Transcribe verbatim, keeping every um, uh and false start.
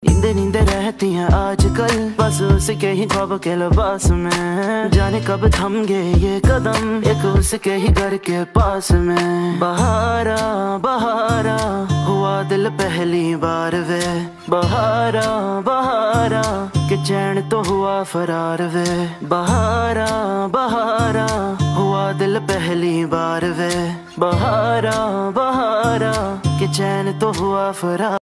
नींदे नींदे रहती हैं आजकल, बस उसके ही ख्वाब के लिबास में। जाने कब थम गए ये कदम, एक उसके ही घर के पास में। बहारा बहारा हुआ दिल पहली बार वे, बहारा बहारा के चैन तो हुआ फरार वे। बहारा बहारा हुआ दिल पहली बार वे, बहारा बहारा के चैन तो हुआ फरार।